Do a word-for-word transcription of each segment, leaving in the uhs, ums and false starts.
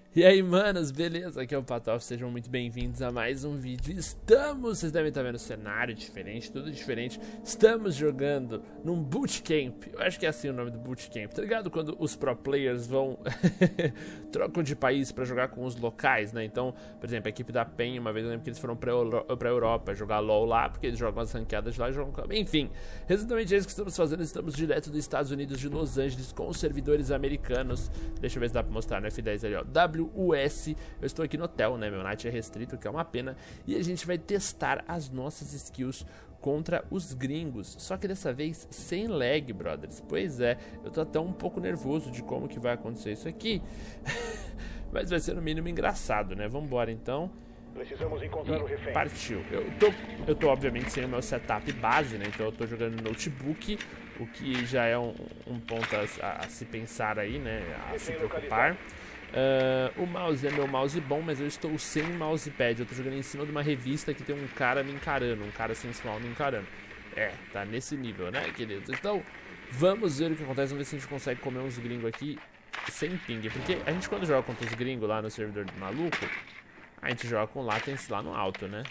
E aí, manos, beleza? Aqui é o Patof, sejam muito bem-vindos a mais um vídeo. Estamos, vocês devem estar vendo cenário diferente, tudo diferente. Estamos jogando num bootcamp. Eu acho que é assim o nome do bootcamp, tá ligado? Quando os pro players vão trocam de país pra jogar com os locais, né? Então, por exemplo, a equipe da PEN, uma vez eu lembro que eles foram pra, Euro pra Europa jogar LoL lá, porque eles jogam as ranqueadas de lá e jogam... Enfim, resumidamente é isso que estamos fazendo. Estamos direto dos Estados Unidos de Los Angeles com os servidores americanos. Deixa eu ver se dá pra mostrar no F dez ali, ó. W U S, eu estou aqui no hotel, né, meu night é restrito, que é uma pena. E a gente vai testar as nossas skills contra os gringos, só que dessa vez sem lag, brothers. Pois é, eu tô até um pouco nervoso de como que vai acontecer isso aqui. Mas vai ser no mínimo engraçado, né, vambora então. Precisamos encontrar e o refém. Partiu. Eu tô, eu tô obviamente sem o meu setup base, né, então eu tô jogando no notebook, o que já é um, um ponto a, a se pensar aí, né, a se preocupar. Uh, o mouse é meu mouse bom, mas eu estou sem mousepad. Eu tô jogando em cima de uma revista que tem um cara me encarando, um cara sensual me encarando. É, tá nesse nível, né, queridos? Então, vamos ver o que acontece. Vamos ver se a gente consegue comer uns gringos aqui sem ping. Porque a gente, quando joga contra os gringos lá no servidor do maluco, a gente joga com latency lá no alto, né?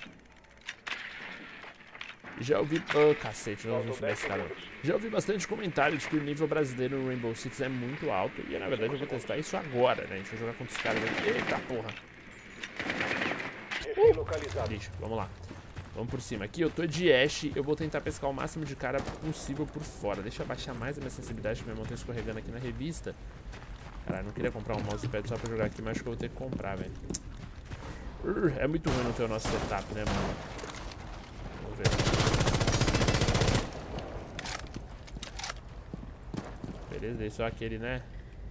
Já ouvi... Oh, cacete, não vou subir esse cara. Já ouvi bastante comentário de que o nível brasileiro no Rainbow Six é muito alto. E, na verdade, eu vou testar isso agora, né? A gente vai jogar contra os caras aqui. Eita, porra. Uh! Bicho, vamos lá. Vamos por cima. Aqui eu tô de Ashe. Eu vou tentar pescar o máximo de cara possível por fora. Deixa eu abaixar mais a minha sensibilidade, que meu irmão tá escorregando aqui na revista. Caralho, não queria comprar um mousepad só pra jogar aqui, mas acho que eu vou ter que comprar, velho. Uh, é muito ruim não ter o nosso setup, né, mano? Vamos ver. Beleza, é só aquele, né?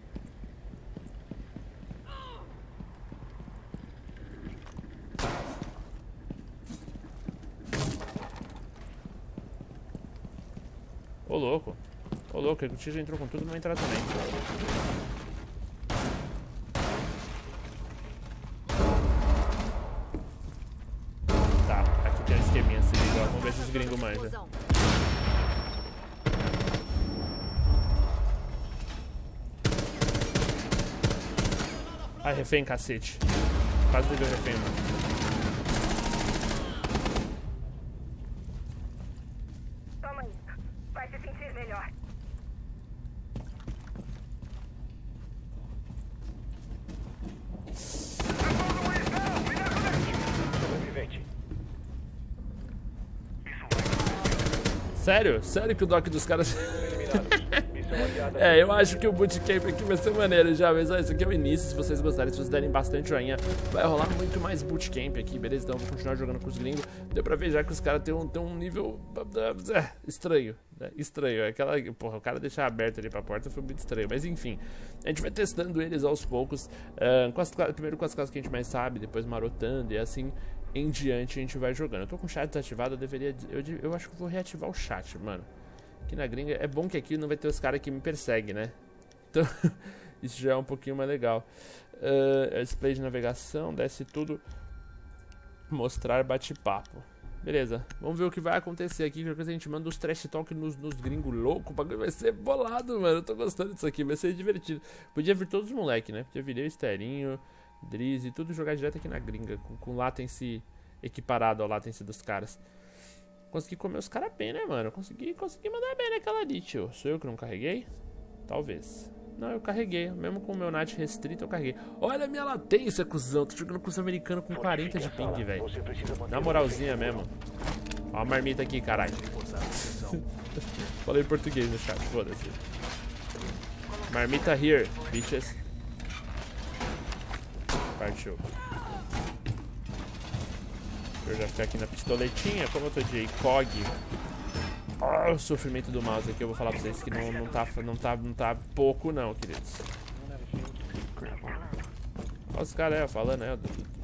Ô louco. Ô louco, o tio já entrou com tudo, não vai entrar também. Tá, aqui tem um esqueminha, se liga, ó. Vamos ver se os gringos manjam. Ai, refém, cacete. Quase levei o refém, mano. Toma isso. Vai se sentir melhor. Sério? Sério que o doc dos caras... É, eu acho que o bootcamp aqui vai ser maneiro já, mas ó, isso aqui é o início. Se vocês gostarem, se vocês derem bastante joinha, vai rolar muito mais bootcamp aqui, beleza? Então eu vou continuar jogando com os gringos. Deu pra ver já que os caras têm um, têm um nível é, estranho, né? Estranho, é aquela... Porra, o cara deixar aberto ali pra porta foi muito estranho, mas enfim. A gente vai testando eles aos poucos, uh, com as, primeiro com as classes que a gente mais sabe, depois marotando e assim em diante a gente vai jogando. Eu tô com o chat desativado, eu deveria... Eu, eu acho que vou reativar o chat, mano. Aqui na gringa, é bom que aqui não vai ter os caras que me perseguem, né? Então, isso já é um pouquinho mais legal. Uh, display de navegação, desce tudo. Mostrar bate-papo. Beleza, vamos ver o que vai acontecer aqui. Qualquer coisa a gente manda os trash talk nos, nos gringos loucos. O bagulho vai ser bolado, mano. Eu tô gostando disso aqui, vai ser divertido. Podia vir todos os moleques, né? Podia vir eu, Esterinho, Drizzy, tudo jogar direto aqui na gringa. Com, com latency equiparado ao latency dos caras. Consegui comer os caras bem, né, mano? Consegui, consegui mandar bem naquela ali, tio. Sou eu que não carreguei? Talvez. Não, eu carreguei. Mesmo com o meu night restrito, eu carreguei. Olha a minha latência, cuzão. Tô jogando com os americanos com quarenta de ping, velho. Na moralzinha mesmo. Ó a marmita aqui, caralho. Falei em português no chat, foda-se. Marmita here, bitches. Partiu. Eu já ficar aqui na pistoletinha, como eu tô de A C O G. Oh, o sofrimento do mouse aqui, eu vou falar pra vocês que não, não, tá, não, tá, não tá pouco não, queridos. Olha os caras aí, falando, né?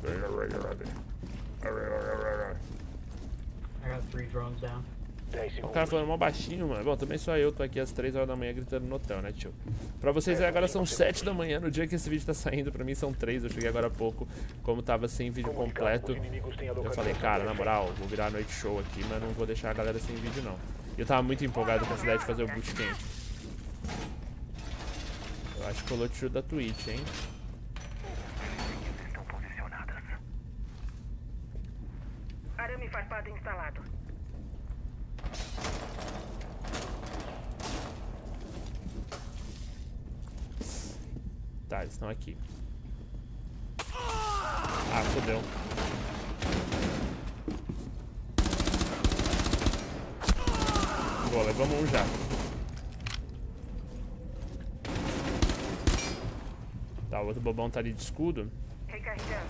O cara falando mó baixinho, mano. Bom, também só eu tô aqui às três horas da manhã gritando no hotel, né, tio? Pra vocês aí agora são sete da manhã, no dia que esse vídeo tá saindo, pra mim são três. Eu cheguei agora há pouco, como tava sem vídeo completo. Eu falei, cara, na moral, vou virar a noite show aqui, mas não vou deixar a galera sem vídeo, não. E eu tava muito empolgado com a cidade de fazer o bootcamp. Eu acho que colou tiro da Twitch, hein? arame farpado instalado. Tá, eles estão aqui. Ah, fodeu. Boa, levamos um já. Tá, o outro bobão tá ali de escudo. Recarregando.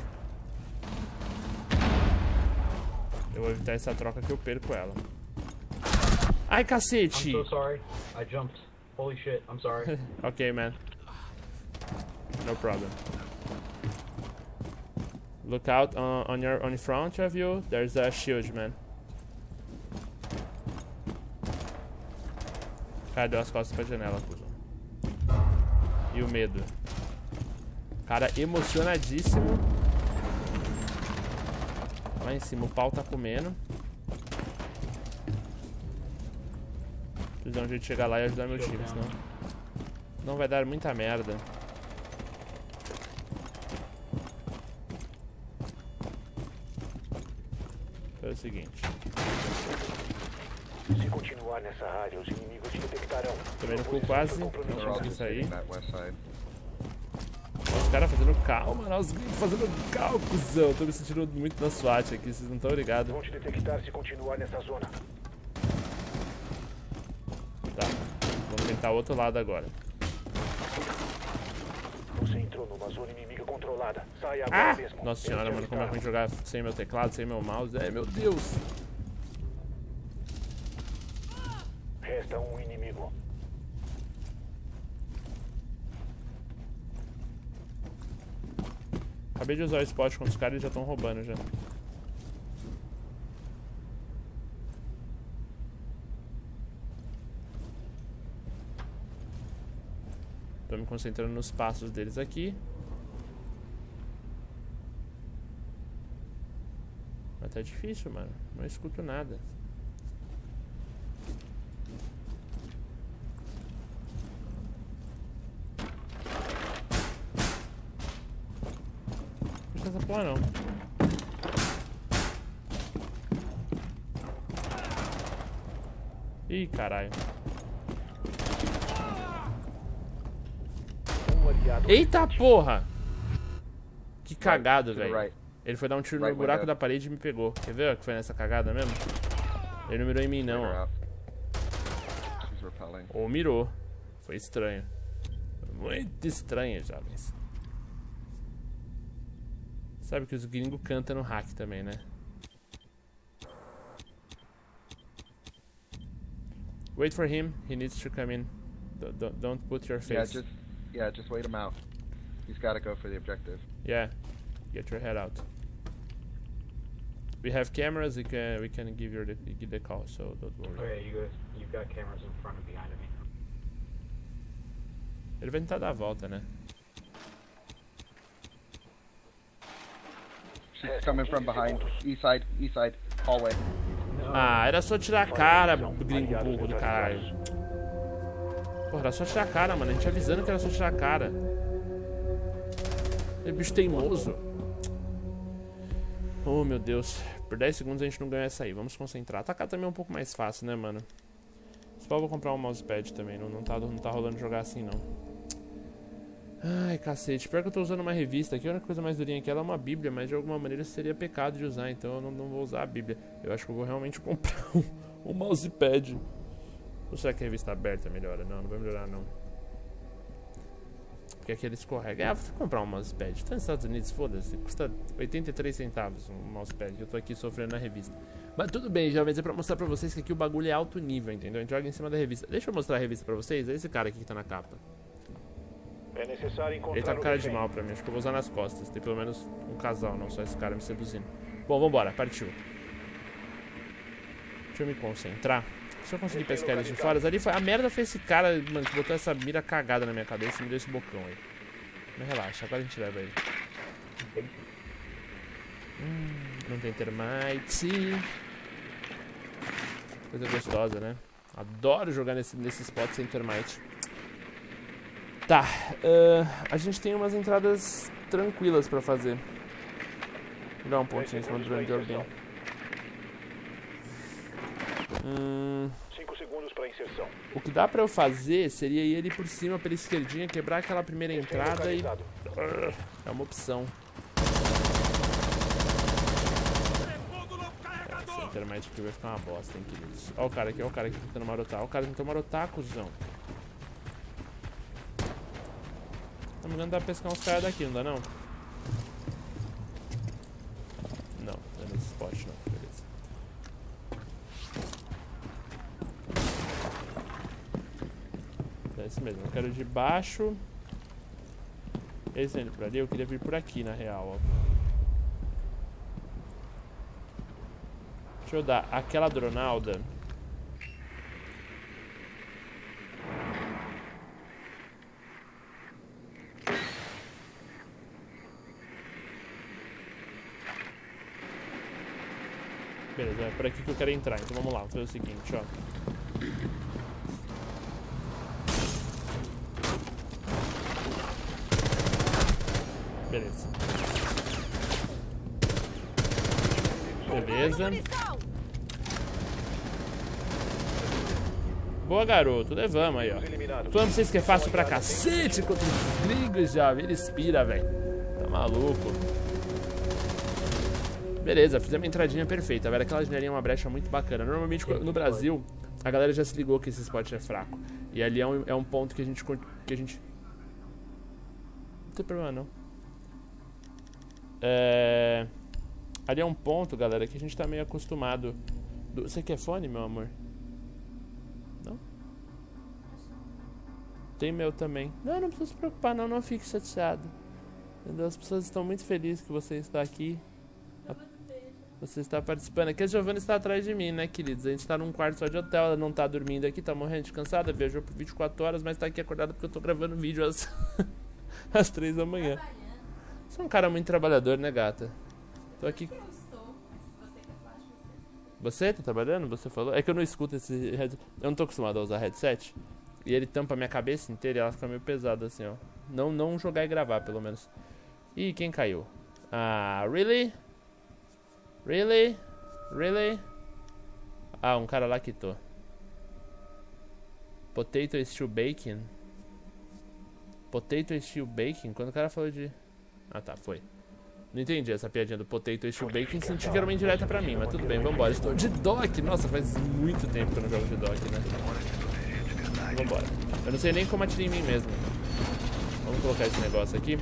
Eu vou evitar essa troca que eu perco ela. Ai, cacete! I'm so sorry. I jumped. Holy shit, I'm sorry. Ok, man. No problem. Look out on, on your on in front of you. There's a shield, man. Cara, deu as costas pra janela, cuzão. E o medo. Cara, emocionadíssimo. Lá em cima o pau tá comendo. Preciso dar um jeito de chegar lá e ajudar meu time, senão não vai dar muita merda. Então é o seguinte. Se continuar nessa área, os inimigos te detectarão. Também no cu quase. Não They're all consegui just sair. hitting that west side. Os caras fazendo calma, nós gringos fazendo cal, cuzão. Tô me sentindo muito na SWAT aqui, vocês não estão ligados. Vão te detectar se continuar nessa zona. Tá, vamos tentar o outro lado agora. Você entrou numa zona inimiga controlada. Saia agora Ah! mesmo. Nossa senhora, Esse é o mano, como é que eu estado. jogar sem meu teclado, sem meu mouse? É, meu Deus! Resta um inimigo. Acabei de usar o spot com os caras e já estão roubando já. Tô me concentrando nos passos deles aqui. Mas tá difícil, mano. Não escuto nada. Não essa porra não. Ih, caralho. Um aliado. Eita porra! Que cagado, To the velho. right. Ele foi dar um tiro no Right buraco window. da parede e me pegou. Quer ver que foi nessa cagada mesmo? Ele não mirou em mim não, They're ó. out. She's repelling. Ou mirou. Foi estranho. Muito estranho, jovens. Sabe que os gringos cantam no hack também, né? Wait for him. He needs to come in. Don't, don't, don't put your Yeah, face. just yeah, just wait him out. He's got to go for the objective. Yeah. Get your head out. We have cameras. We can we can give you the give the call. So don't worry. Okay, you guys, you've got cameras in front and behind of me. Ele vai tentar dar a volta, né? She's coming from behind. East side, east side, hallway. Ah, era só tirar a cara, gringo burro do caralho. Porra, era só tirar a cara, mano. A gente avisando que era só tirar a cara. Que bicho teimoso. Oh, meu Deus. Por dez segundos a gente não ganha essa aí. Vamos concentrar. Atacar também é um pouco mais fácil, né, mano? Só vou comprar um mousepad também. Não, não, tá, não tá rolando jogar assim, não. Ai, cacete. Pior que eu tô usando uma revista aqui. A única coisa mais durinha aqui ela é uma bíblia, mas de alguma maneira seria pecado de usar. Então eu não, não vou usar a bíblia. Eu acho que eu vou realmente comprar um, um mousepad. Ou será que a revista aberta melhora? Não, não vai melhorar, não. Porque aqui ele escorrega. Ah, vou comprar um mousepad. Tá nos Estados Unidos, foda-se. Custa oitenta e três centavos um mousepad. Eu tô aqui sofrendo na revista. Mas tudo bem, jovens. É pra mostrar pra vocês que aqui o bagulho é alto nível, entendeu? A gente joga em cima da revista. Deixa eu mostrar a revista pra vocês. É esse cara aqui que tá na capa. É necessário encontrar Ele tá com o cara de refém. mal pra mim. Acho que eu vou usar nas costas. Tem pelo menos um casal, não só esse cara me seduzindo. Bom, vambora. Partiu. Deixa eu me concentrar. Se eu conseguir pescar eles de fora, ali foi. A merda foi esse cara, mano, que botou essa mira cagada na minha cabeça e me deu esse bocão aí. Mas relaxa, agora a gente leva ele. Hum, não tem termite. Coisa gostosa, né? Adoro jogar nesse, nesse spot sem termite. Tá, uh, a gente tem umas entradas tranquilas pra fazer. Vou dar um pontinho em cima do drone de alguém. Hum, cinco segundos para inserção. o que dá pra eu fazer seria ir ali por cima, pela esquerdinha, quebrar aquela primeira entrada e... É uma opção. Essa internet aqui vai ficar uma bosta, hein, queridos. Ó o cara aqui, ó o cara aqui tentando marotar. Ó o cara tentou marotar, cuzão. Tá me engano, dá pra pescar uns caras daqui, não dá não? Não, não é nesse spot não, beleza. É isso mesmo, eu quero de baixo. Esse indo por ali, eu queria vir por aqui na real, ó. Deixa eu dar aquela dronalda. Beleza, é por aqui que eu quero entrar, então vamos lá, vou fazer o seguinte, ó. Beleza. Beleza. Boa, garoto, levamos aí, ó. Tô falando pra vocês que é fácil pra cacete contra os gringos já, vira espira, velho. Tá maluco. Beleza, fizemos a entradinha perfeita, velho. Aquela janelinha é uma brecha muito bacana. Normalmente no Brasil, a galera já se ligou que esse spot é fraco. E ali é um, é um ponto que a gente... Que a gente... Não tem problema, não. É... Ali é um ponto, galera, que a gente tá meio acostumado. Do... Você quer fone, meu amor? Não? Tem meu também. Não, não precisa se preocupar, não. Não fique chateado. Entendeu? As pessoas estão muito felizes que você está aqui. Você está participando. Aqui a Giovanna está atrás de mim, né, queridos? A gente está num quarto só de hotel, ela não está dormindo aqui, tá morrendo de cansada, viajou por vinte e quatro horas, mas está aqui acordada porque eu tô gravando vídeo às, às três da manhã. Você é um cara muito trabalhador, né, gata? Tô aqui... Você tá trabalhando? Você falou? É que eu não escuto esse headset. Eu não tô acostumado a usar headset. E ele tampa a minha cabeça inteira e ela fica meio pesada assim, ó. Não, não jogar e gravar, pelo menos. Ih, quem caiu? Ah, really? Really? Really? Ah, um cara lá quitou. Potato Steel Bacon? Potato Steel Bacon? Quando o cara falou de... Ah, tá, foi. Não entendi essa piadinha do Potato Steel Bacon. Senti que era uma indireta pra mim, mas tudo bem, vambora. Estou de dock. Nossa, faz muito tempo que eu não jogo de dock, né? Vambora. Eu não sei nem como atirei em mim mesmo. Vamos colocar esse negócio aqui.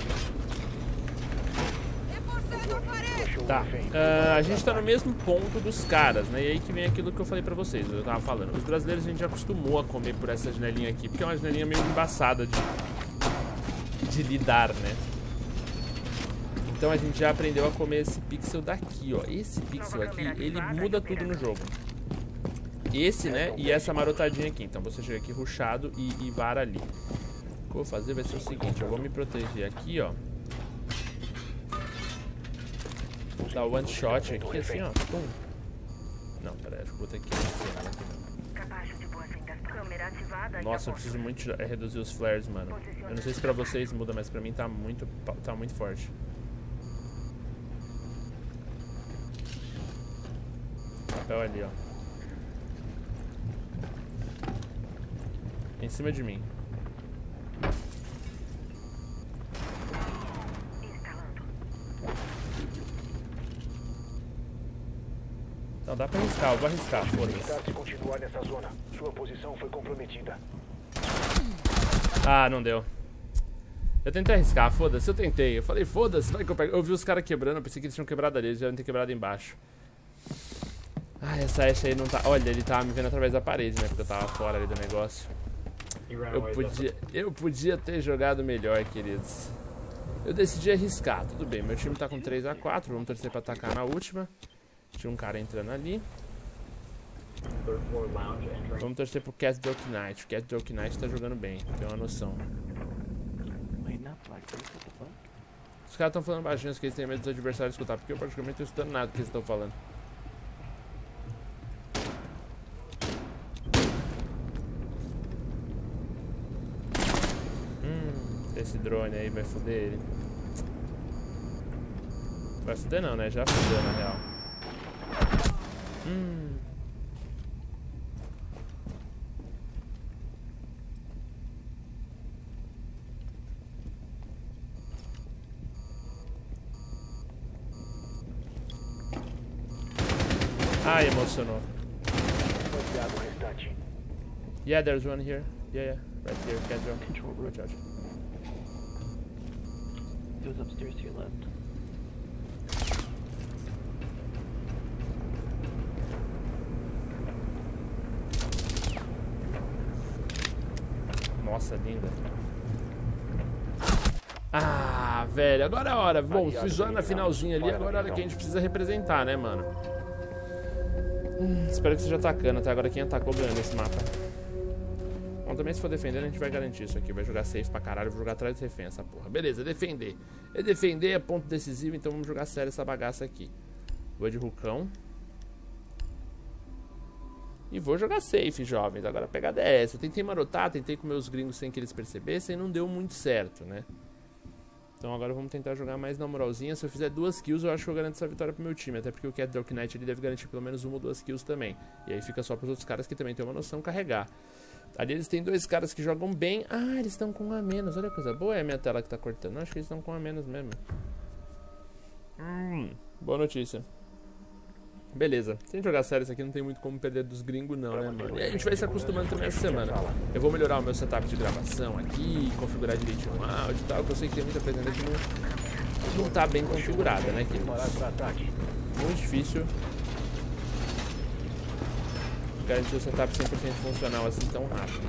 Tá, uh, a gente tá no mesmo ponto dos caras, né? E aí que vem aquilo que eu falei pra vocês, eu tava falando. Os brasileiros a gente já acostumou a comer por essa janelinha aqui, porque é uma janelinha meio embaçada de, de lidar, né? Então a gente já aprendeu a comer esse pixel daqui, ó. Esse pixel aqui, ele muda tudo no jogo. Esse, né? E essa marotadinha aqui. Então você chega aqui rushado e, e vara ali. O que eu vou fazer vai ser o seguinte, eu vou me proteger aqui, ó. Dá one shot aqui, assim, ó. Pum. Não, pera aí, acho que vou ter que... Nossa, eu preciso muito reduzir os flares, mano. Eu não sei se pra vocês muda, mas pra mim tá muito, tá muito forte. Papel ali, ó. Em cima de mim. Não, dá pra arriscar, eu vou arriscar, foda-se. Se continuar nessa zona, sua posição foi comprometida. Ah, não deu. Eu tentei arriscar, foda-se, eu tentei. Eu falei, foda-se, vai que eu pego. Eu vi os caras quebrando, eu pensei que eles tinham quebrado ali, eles já devem ter quebrado embaixo. Ah, essa Ashe aí não tá... Olha, ele tava me vendo através da parede, né? Porque eu tava fora ali do negócio. Eu podia, eu podia ter jogado melhor, queridos. Eu decidi arriscar, tudo bem. Meu time tá com três a quatro, vamos torcer pra atacar na última. Tinha um cara entrando ali. Vamos torcer pro Cat Joke Knight. O Cat Joke Knight tá jogando bem, tem uma noção. Os caras estão falando baixinho, que eles têm medo dos adversários escutar, porque eu praticamente não tô escutando nada que eles estão falando. Hum, esse drone aí vai foder ele. Vai foder não, né? Já fodeu na real. Hum. Ai, emocionou. Baseado no restante. Yeah, there's one here. Yeah, yeah. Right here, casual. Control room. Watch out. It was upstairs to your left. Nossa, linda. Ah, velho, agora é a hora. Bom, fui zoando na finalzinha ali, agora é a hora que a gente precisa representar, né, mano? Hum, espero que seja atacando. Até agora quem atacou ganhou nesse mapa. Bom, também se for defendendo a gente vai garantir isso aqui. Vai jogar safe pra caralho, vou jogar atrás do refém essa porra. Beleza, defender. É defender, é ponto decisivo, então vamos jogar sério essa bagaça aqui. Vou de Rucão. E vou jogar safe, jovens. Agora a pegada é essa. Eu tentei marotar, tentei comer os gringos sem que eles percebessem e não deu muito certo, né? Então agora vamos tentar jogar mais na moralzinha. Se eu fizer duas kills, eu acho que eu garanto essa vitória pro meu time. Até porque o Cat Dark Knight ele deve garantir pelo menos uma ou duas kills também. E aí fica só pros outros caras que também tem uma noção carregar. Ali eles têm dois caras que jogam bem. Ah, eles estão com um a menos. Olha a coisa boa, é a minha tela que tá cortando. Não, acho que eles estão com um a menos mesmo. Hum, boa notícia. Beleza, sem jogar sério, isso aqui não tem muito como perder dos gringos não, né, mano? E a gente vai se acostumando também essa semana. Eu vou melhorar o meu setup de gravação aqui, configurar direitinho o áudio e tal, que eu sei que tem muita coisa que não, não tá bem configurada, né, queridos? Muito difícil garantir o setup cem por cento funcional assim tão rápido.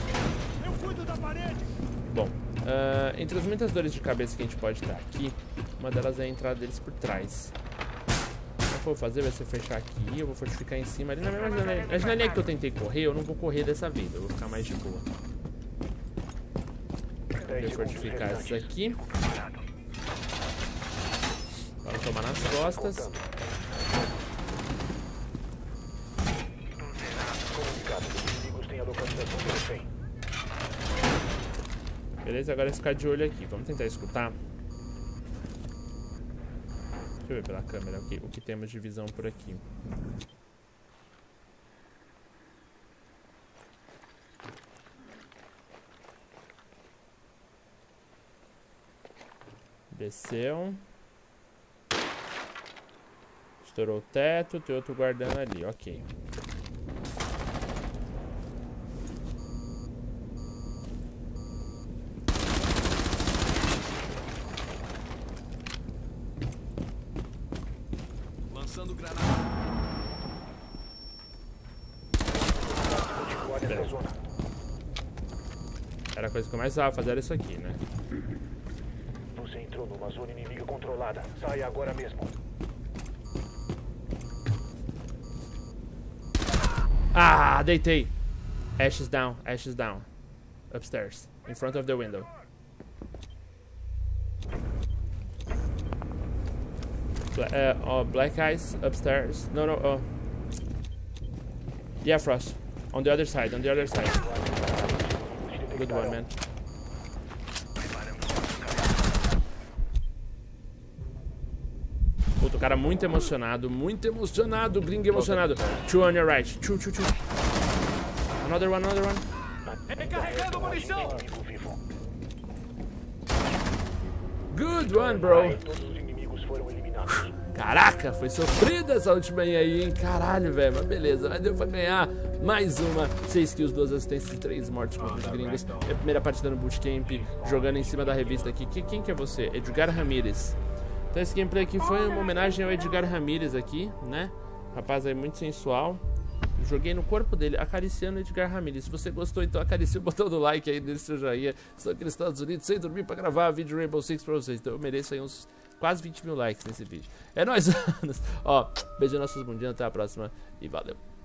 Bom, uh, entre as muitas dores de cabeça que a gente pode dar aqui, uma delas é a entrada deles por trás. O que eu vou fazer vai ser fechar aqui, eu vou fortificar em cima ali na mesma janelinha. A janelinha que eu tentei correr, eu não vou correr dessa vez, eu vou ficar mais de boa. Vou fortificar isso aqui. Para tomar nas costas. Beleza, agora é ficar de olho aqui. Vamos tentar escutar. Deixa eu ver pela câmera o que, o que temos de visão por aqui. Desceu. Estourou o teto, tem outro guardando ali, ok. Era a coisa que eu mais precisava fazer, era isso aqui, né? Você entrou numa zona inimiga controlada. Saia agora mesmo. Ah, deitei. Ashes down, ashes down. Upstairs, in front of the window. Bla uh, oh, black eyes upstairs. No, no, oh. Yeah, Frost. On the other side, on the other side. Good one, man. Puta, o cara muito emocionado, muito emocionado, gringo emocionado. Two on your right, two, two, two. Another one, another one. Recarregando munição! Good one, bro. Todos os inimigos foram eliminados. Caraca, foi sofrida essa última aí, hein? Caralho, velho, mas beleza. Mas deu pra ganhar mais uma. seis kills, duas assistências e três mortes contra os gringos. É a primeira partida no bootcamp, jogando em cima da revista aqui. Quem, quem que é você? Edgar Ramirez. Então esse gameplay aqui foi uma homenagem ao Edgar Ramirez aqui, né? Rapaz aí muito sensual. Joguei no corpo dele, acariciando o Edgar Ramirez. Se você gostou, então acaricie o botão do like aí, desse seu joinha. Estou aqui nos Estados Unidos sem dormir pra gravar vídeo Rainbow Six pra vocês. Então eu mereço aí uns quase vinte mil likes nesse vídeo. É nóis, Ó, beijo nas suas bundinhas, até a próxima e valeu.